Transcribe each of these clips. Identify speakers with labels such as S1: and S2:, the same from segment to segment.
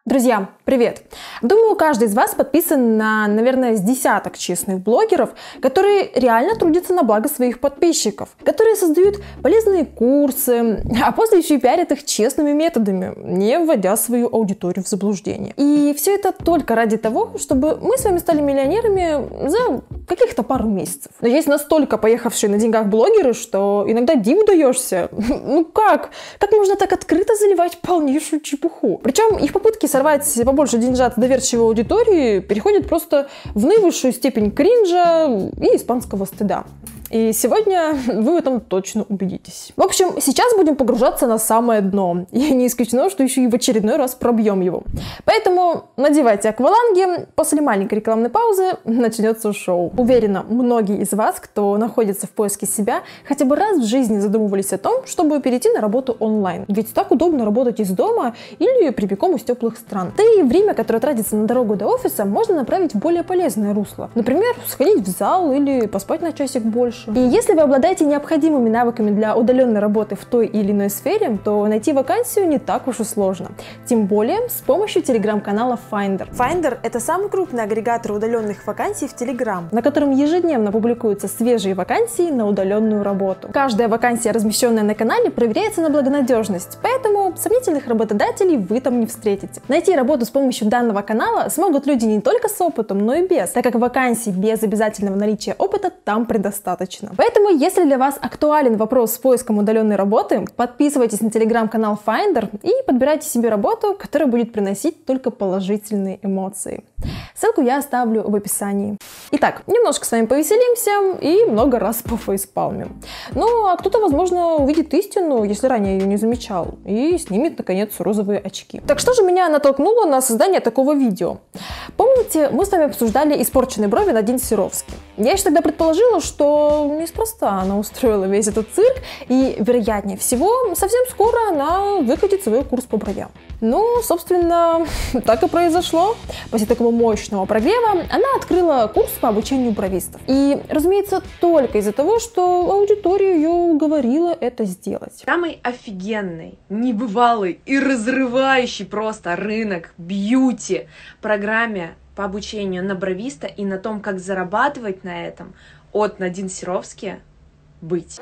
S1: Друзья, привет! Думаю, каждый из вас подписан на, наверное, с десяток честных блогеров, которые реально трудятся на благо своих подписчиков, которые создают полезные курсы, а после еще и пиарят их честными методами, не вводя свою аудиторию в заблуждение. И все это только ради того, чтобы мы с вами стали миллионерами за каких-то пару месяцев. Но есть настолько поехавшие на деньгах блогеры, что иногда диву даешься. Ну как? Как можно так открыто заливать полнейшую чепуху? Причем их попытки сорвать побольше деньжат с доверчивой аудитории переходят просто в наивысшую степень кринжа и испанского стыда. И сегодня вы в этом точно убедитесь. В общем, сейчас будем погружаться на самое дно. И не исключено, что еще и в очередной раз пробьем его. Поэтому надевайте акваланги. После маленькой рекламной паузы начнется шоу. Уверена, многие из вас, кто находится в поиске себя, хотя бы раз в жизни задумывались о том, чтобы перейти на работу онлайн. Ведь так удобно работать из дома или прямиком из теплых стран. Да и время, которое тратится на дорогу до офиса, можно направить в более полезное русло. Например, сходить в зал или поспать на часик больше. И если вы обладаете необходимыми навыками для удаленной работы в той или иной сфере, то найти вакансию не так уж и сложно. Тем более с помощью телеграм-канала Finder. Finder — это самый крупный агрегатор удаленных вакансий в Telegram, на котором ежедневно публикуются свежие вакансии на удаленную работу. Каждая вакансия, размещенная на канале, проверяется на благонадежность, поэтому сомнительных работодателей вы там не встретите. Найти работу с помощью данного канала смогут люди не только с опытом, но и без, так как вакансий без обязательного наличия опыта там предостаточно. Поэтому, если для вас актуален вопрос с поиском удаленной работы, подписывайтесь на телеграм-канал Finder и подбирайте себе работу, которая будет приносить только положительные эмоции. Ссылку я оставлю в описании. Итак, немножко с вами повеселимся и много раз пофейспалмим. Ну, а кто-то, возможно, увидит истину, если ранее ее не замечал, и снимет, наконец, розовые очки. Так что же меня натолкнуло на создание такого видео? Помните, мы с вами обсуждали испорченные брови Надин Серовски. Я еще тогда предположила, что неспроста она устроила весь этот цирк, и, вероятнее всего, совсем скоро она выкатит свой курс по бровям. Ну, собственно, так и произошло. После такого мощного прогрева она открыла курс по обучению бровистов. И, разумеется, только из-за того, что аудитория ее уговорила это сделать.
S2: Самый офигенный, небывалый и разрывающий просто рынок бьюти программе по обучению на бровиста и на том, как зарабатывать на этом от Надин Серовски быть.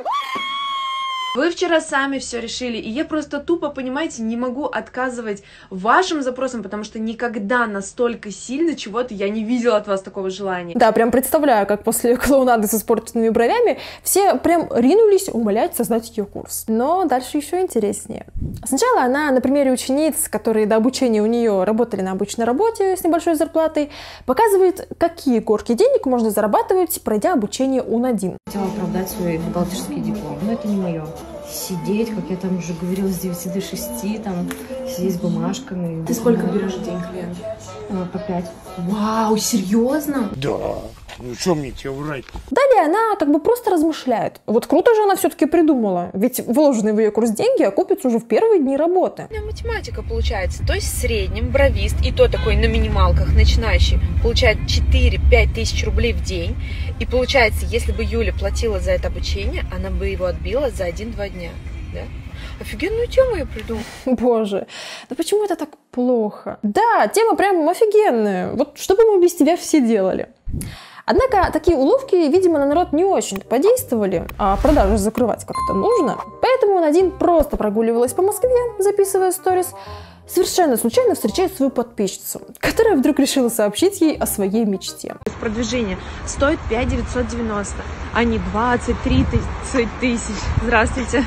S2: Вы вчера сами все решили, и я просто тупо, понимаете, не могу отказывать вашим запросам, потому что никогда настолько сильно чего-то я не видела от вас такого желания.
S1: Да, прям представляю, как после клоунады с испорченными бровями все прям ринулись умолять создать ее курс. Но дальше еще интереснее. Сначала она на примере учениц, которые до обучения у нее работали на обычной работе с небольшой зарплатой, показывает, какие горки денег можно зарабатывать, пройдя обучение у Надин.
S3: Хотела оправдать свой бухгалтерский диплом, но это не мое. Сидеть, как я там уже говорила, с 9 до 6, там, сидеть с бумажками.
S2: Ты сколько берешь в день клиент?
S3: По 5. Вау, серьезно?
S4: Да. Ну что мне тебе врать?
S1: Далее она как бы просто размышляет. Вот круто же она все-таки придумала. Ведь вложенные в ее курс деньги окупятся уже в первые дни работы.
S2: Математика получается. То есть в среднем бровист, и то такой на минималках начинающий, получает 4-5 тысяч рублей в день. И получается, если бы Юля платила за это обучение, она бы его отбила за 1-2 дня. Да? Офигенную тему я придумала.
S1: Боже, да почему это так плохо? Да, тема прям офигенная. Вот что бы мы без тебя все делали? Однако такие уловки, видимо, на народ не очень подействовали, а продажи закрывать как-то нужно. Поэтому Надин просто прогуливалась по Москве, записывая сторис, совершенно случайно встречает свою подписчицу, которая вдруг решила сообщить ей о своей мечте.
S2: Продвижение стоит 5 990, а не 23 тысяч. Здравствуйте.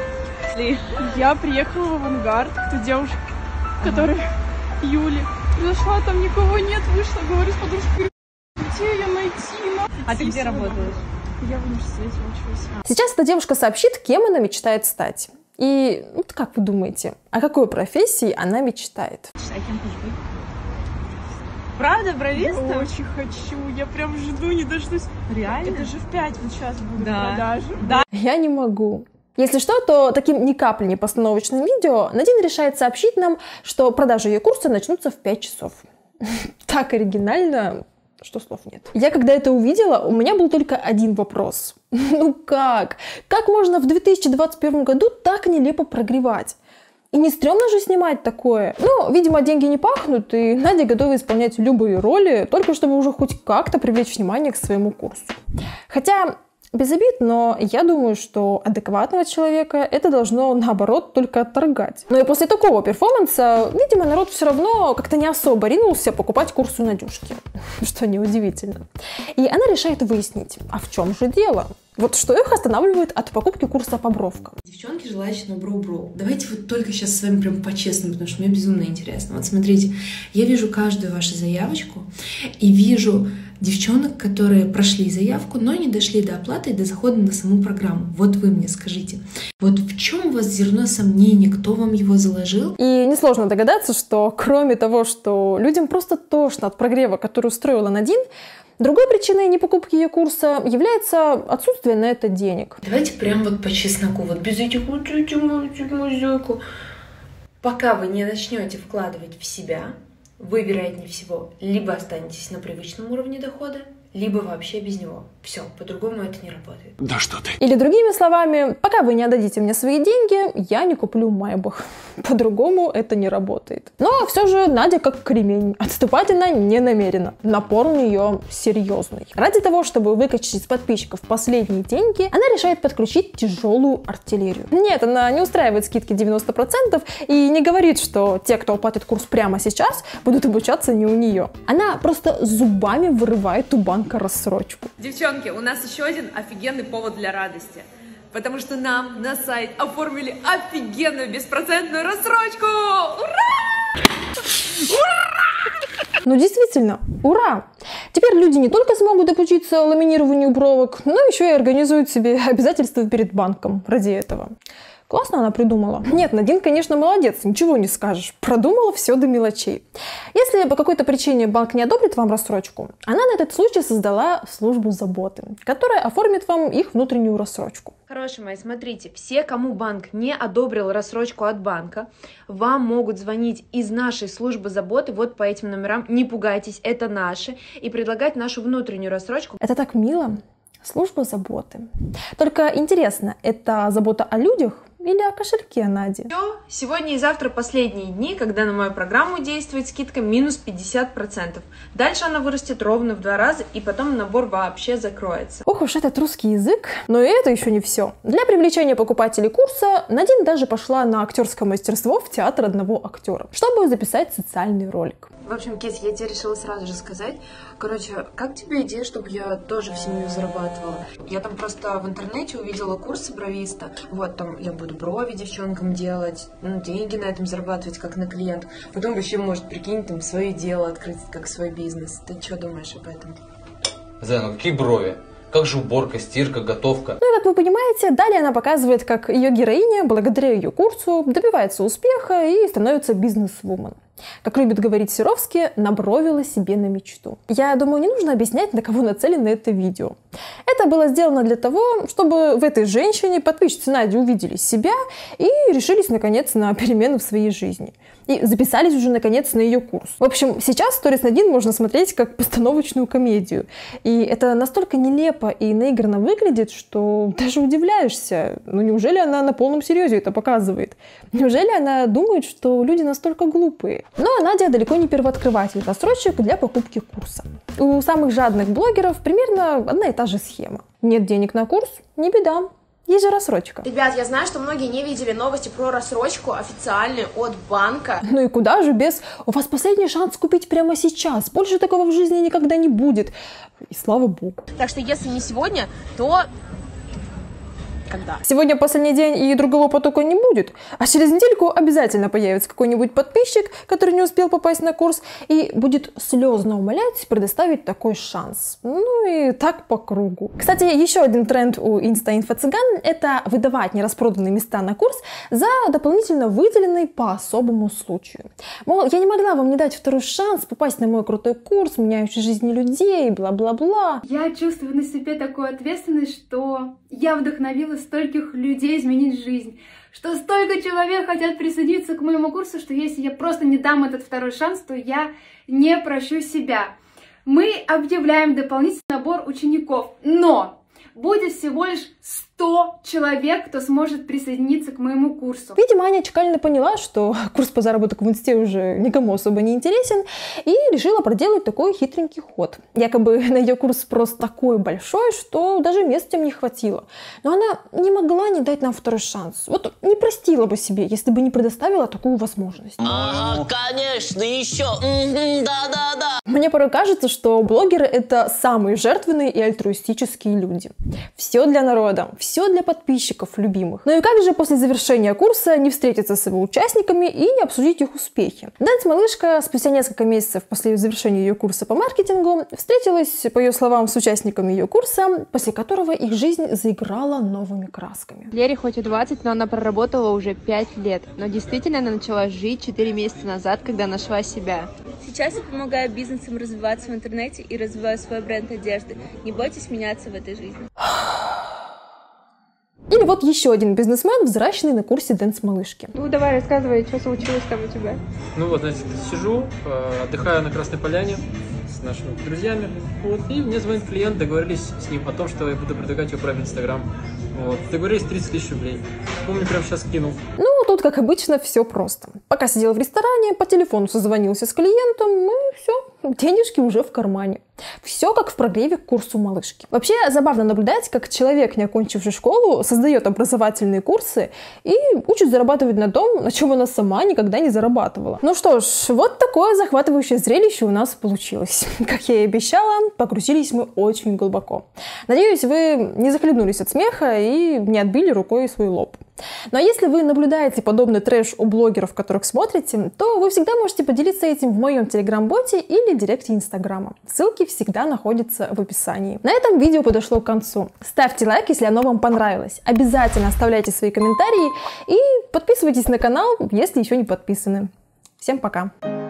S5: Я приехала в Авангард к той девушке, которая Юли. Зашла, там никого нет, вышла, говорю с подружкой, где ее найти?
S2: А ты где работаешь?
S5: Я в университете учусь.
S1: Сейчас эта девушка сообщит, кем она мечтает стать. И вот как вы думаете, о какой профессии она мечтает?
S5: А кем хочешь быть?
S2: Правда, бровистом?
S5: Очень хочу, я прям жду, не дождусь.
S2: Реально?
S5: Это же в 5 вот сейчас будут
S2: Да.
S5: продажи.
S2: Да.
S1: Я не могу. Если что, то таким ни капли не постановочным видео Надин решает сообщить нам, что продажи ее курса начнутся в 5 часов. Так оригинально, что слов нет. Я когда это увидела, у меня был только один вопрос. Ну как? Как можно в 2021 году так нелепо прогревать? И не стрёмно же снимать такое? Ну, видимо, деньги не пахнут, и Надя готова исполнять любые роли, только чтобы уже хоть как-то привлечь внимание к своему курсу. Хотя, без обид, но я думаю, что адекватного человека это должно, наоборот, только отторгать. Но и после такого перформанса, видимо, народ все равно как-то не особо ринулся покупать курс у Надюшки. Что неудивительно. И она решает выяснить, а в чем же дело? Вот что их останавливает от покупки курса по бровкам.
S6: Девчонки, желательно броу-броу. Давайте вот только сейчас с вами прям по-честному, потому что мне безумно интересно. Вот смотрите, я вижу каждую вашу заявочку и вижу девчонок, которые прошли заявку, но не дошли до оплаты и до захода на саму программу. Вот вы мне скажите, вот в чем у вас зерно сомнений, кто вам его заложил?
S1: И несложно догадаться, что кроме того, что людям просто тошно от прогрева, который устроила Надин, другой причиной непокупки ее курса является отсутствие на это денег.
S6: Давайте прям вот по чесноку, вот без этих музыку. Пока вы не начнете вкладывать в себя, вы, вероятнее всего, либо останетесь на привычном уровне дохода, либо вообще без него. Все, по-другому это не работает.
S4: Да что ты.
S1: Или другими словами, пока вы не отдадите мне свои деньги, я не куплю Майбах. По-другому это не работает. Но все же Надя как кремень. Отступать она не намерена. Напор у нее серьезный. Ради того, чтобы выкачать из подписчиков последние деньги, она решает подключить тяжелую артиллерию. Нет, она не устраивает скидки 90% и не говорит, что те, кто оплатит курс прямо сейчас, будут обучаться не у нее. Она просто зубами вырывает у банка рассрочку.
S2: Девчонки, у нас еще один офигенный повод для радости. Потому что нам на сайт оформили офигенную беспроцентную рассрочку! Ура!
S1: Ну действительно, ура! Теперь люди не только смогут обучиться ламинированию бровок, но еще и организуют себе обязательства перед банком ради этого. Классно она придумала. Нет, Надин, конечно, молодец, ничего не скажешь. Продумала все до мелочей. Если по какой-то причине банк не одобрит вам рассрочку, она на этот случай создала службу заботы, которая оформит вам их внутреннюю рассрочку.
S2: Хорошие мои, смотрите, все, кому банк не одобрил рассрочку от банка, вам могут звонить из нашей службы заботы вот по этим номерам, не пугайтесь, это наши, и предлагать нашу внутреннюю рассрочку.
S1: Это так мило. Служба заботы. Только интересно, это забота о людях или о кошельке Нади?
S2: Все, сегодня и завтра последние дни, когда на мою программу действует скидка минус 50%. Дальше она вырастет ровно в 2 раза, и потом набор вообще закроется.
S1: Ох уж этот русский язык. Но и это еще не все. Для привлечения покупателей курса Надин даже пошла на актерское мастерство в театр одного актера, чтобы записать социальный ролик.
S2: В общем, Кис, я тебе решила сразу же сказать. Короче, как тебе идея, чтобы я тоже в семью зарабатывала? Я там просто в интернете увидела курсы бровиста. Вот, там я буду брови девчонкам делать, деньги на этом зарабатывать, как на клиент. Потом вообще, может, прикинь, там свое дело открыть, как свой бизнес. Ты что думаешь об этом?
S7: Зая, ну какие брови? Как же уборка, стирка, готовка?
S1: Ну и как вы понимаете, далее она показывает, как ее героиня, благодаря ее курсу, добивается успеха и становится бизнес-вумен. Как любит говорить Серовский, набровила себе на мечту. Я думаю, не нужно объяснять, на кого нацелено это видео. Это было сделано для того, чтобы в этой женщине подписчицы Нади увидели себя и решились, наконец, на перемены в своей жизни. И записались уже, наконец, на ее курс. В общем, сейчас сторис Надин можно смотреть как постановочную комедию. И это настолько нелепо и наигранно выглядит, что даже удивляешься. Ну неужели она на полном серьезе это показывает? Неужели она думает, что люди настолько глупые? Но Надя далеко не первооткрыватель рассрочек для покупки курса. У самых жадных блогеров примерно одна и та же схема. Нет денег на курс? Не беда. Есть же рассрочка.
S8: Ребят, я знаю, что многие не видели новости про рассрочку официальную от банка.
S1: Ну и куда же без «У вас последний шанс купить прямо сейчас, больше такого в жизни никогда не будет». И слава богу.
S8: Так что если не сегодня, то... Когда?
S1: Сегодня последний день и другого потока не будет, а через недельку обязательно появится какой-нибудь подписчик, который не успел попасть на курс, и будет слезно умолять предоставить такой шанс. Ну и так по кругу. Кстати, еще один тренд у инста-инфо-цыган – это выдавать нераспроданные места на курс за дополнительно выделенный по особому случаю. Мол, я не могла вам не дать второй шанс попасть на мой крутой курс, меняющий жизни людей, бла-бла-бла.
S9: Я чувствую на себе такую ответственность, что я вдохновила стольких людей изменить жизнь, что столько человек хотят присоединиться к моему курсу, что если я просто не дам этот второй шанс, то я не прощу себя. Мы объявляем дополнительный набор учеников, но будет всего лишь 100 человек, кто сможет присоединиться к моему курсу.
S1: Видимо, Аня Чекалина поняла, что курс по заработку в инсте уже никому особо не интересен, и решила проделать такой хитренький ход. Якобы на ее курс спрос такой большой, что даже места им не хватило. Но она не могла не дать нам второй шанс. Вот не простила бы себе, если бы не предоставила такую возможность.
S10: Ага, конечно, еще. Да-да-да.
S1: Мне порой кажется, что блогеры — это самые жертвенные и альтруистические люди. Все для народа, все для подписчиков любимых. Ну и как же после завершения курса не встретиться с его участниками и не обсудить их успехи? Дэнс-малышка спустя несколько месяцев после завершения ее курса по маркетингу встретилась, по ее словам, с участниками ее курса, после которого их жизнь заиграла новыми красками.
S11: Лере хоть и 20, но она проработала уже 5 лет. Но действительно она начала жить 4 месяца назад, когда нашла себя.
S12: Сейчас я помогаю бизнесам развиваться в интернете и развиваю свой бренд одежды. Не бойтесь меняться в этой жизни.
S1: Или вот еще один бизнесмен, взращенный на курсе дэнс-малышки.
S11: Ну давай, рассказывай, что случилось там у тебя.
S13: Ну вот, значит, сижу, отдыхаю на Красной Поляне с нашими друзьями. Вот, и мне звонит клиент, договорились с ним о том, что я буду предлагать его в Инстаграм. Вот, договорились 30 тысяч рублей. Помню, прямо сейчас кинул.
S1: Ну, тут, как обычно, все просто. Пока сидел в ресторане, по телефону созвонился с клиентом, и все, денежки уже в кармане. Все как в прогреве к курсу малышки. Вообще, забавно наблюдать, как человек, не окончивший школу, создает образовательные курсы и учит зарабатывать на том, на чем она сама никогда не зарабатывала. Ну что ж, вот такое захватывающее зрелище у нас получилось. Как я и обещала, погрузились мы очень глубоко. Надеюсь, вы не захлебнулись от смеха и не отбили рукой свой лоб. Ну а если вы наблюдаете подобный трэш у блогеров, которых смотрите, то вы всегда можете поделиться этим в моем телеграм-боте или директе инстаграма. Ссылки всегда находятся в описании. На этом видео подошло к концу. Ставьте лайк, если оно вам понравилось. Обязательно оставляйте свои комментарии и подписывайтесь на канал, если еще не подписаны. Всем пока!